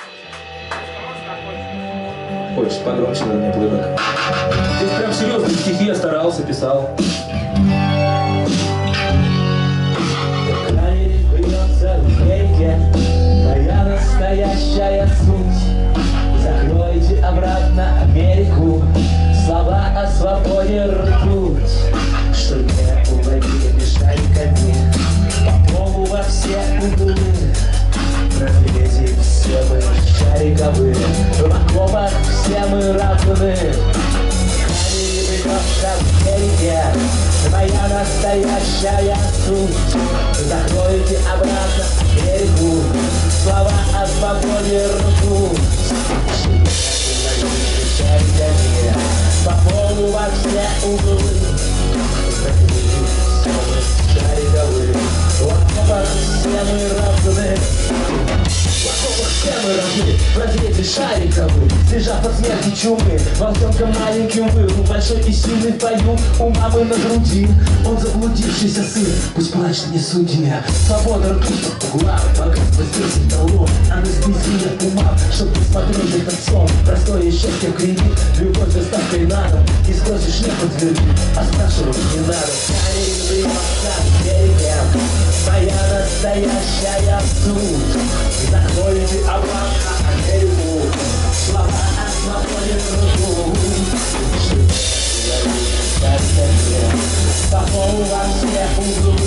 Хочешь погромче, надо мне плывок. Здесь прям серьезно, стихи я старался, писал. Камень бьется в реке, твоя настоящая суть. Закройте обратно Америку, слова о свободе ртуть. Что не уловили шариками, по полу во все углы. Проглядим все мы шариковые, в окопах все мы равны. Камень бьется в реке, твоя настоящая суть. Закройте обратно Америку, слова о свободе ртуть. По полу во все углы. Шариковые, в окопах все мы равны. В окопах все мы равны, в разрезе шариковый. Сбежав от смерти чумы, волчонком маленьким был, большой и сильный в бою, у мамы на груди. Он заблудившийся сын, пусть плачет не судья. Свобода ртуть по углам, богатство здесь и дало. Анестезия ума, чтоб не смотреть этот сон. Простое счастье в кредит, любовь доставкой на дом. И спросишь, не подтверди, а спрашивать не надо. Камень бьется в реке, твоя настоящая суть. Закройте обратно Америку, слова о свободе ртуть. По полу во все углы.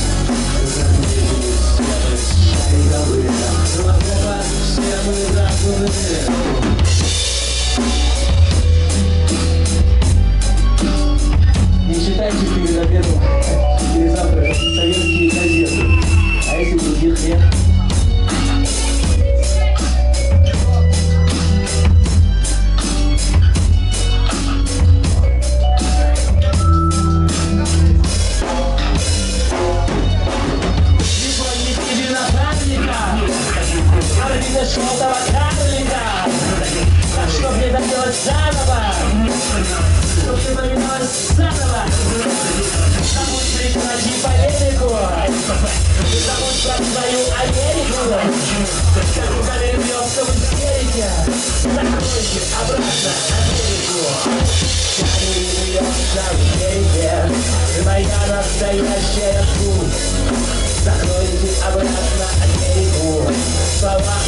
Шариковые, в окопах все мы равны. Не читайте перед обедом или завтра советские газеты. А если других нет? Желтого карлика, а чтоб не доделать заново, чтоб ты повиновалась заново. Забудь прекрати полемику, забудь про свою Америку. Как уголь бьется в истерике, закройте обратно Америку. Камень бьется в реке, моя настоящая суть. Закройте обратно Америку, слова